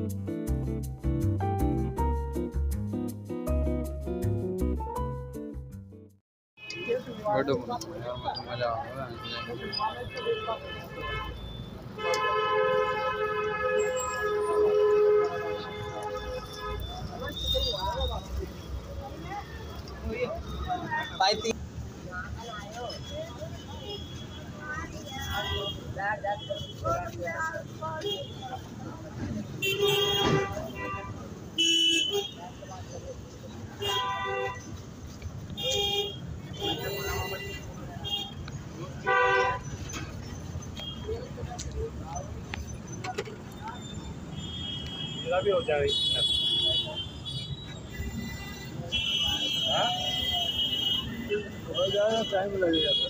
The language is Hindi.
बड़ो यार मत मजा आ रहा है। भी हो जाएगी हो जाएगा टाइम लगेगा।